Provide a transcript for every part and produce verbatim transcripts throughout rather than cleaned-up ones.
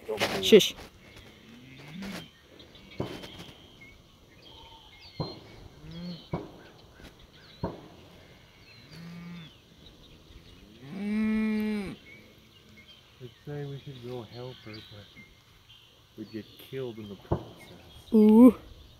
Shush. I'd say we should go help her, but we'd get killed in the process. Ooh.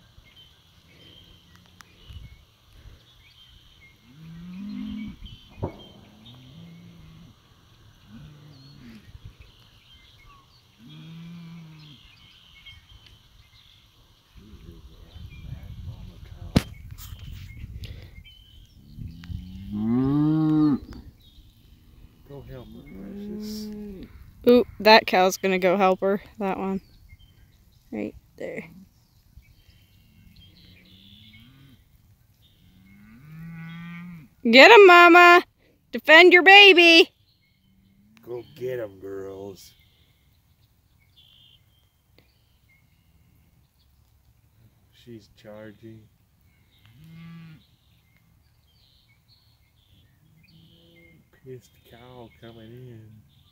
Go help her, precious. Ooh, that cow's gonna go help her. That one. Right there. Get him, Mama! Defend your baby! Go get him, girls. She's charging. Pissed cow coming in.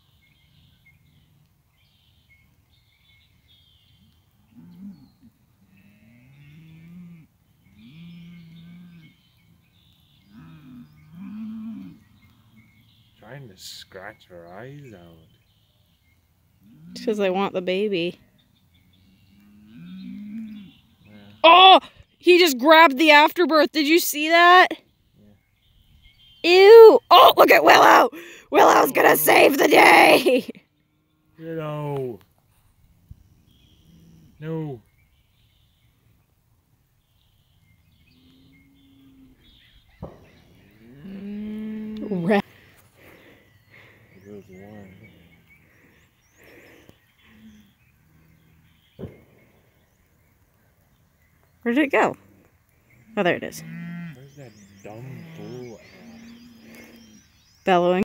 Trying to scratch her eyes out. Because I want the baby. Yeah. Oh! He just grabbed the afterbirth. Did you see that? Yeah. Ew! Oh, look at Willow! Willow's gonna save the day! No. No. Ra There goes one. Where did it go? Oh, there it is. Where's that dumb fool at? Bellowing.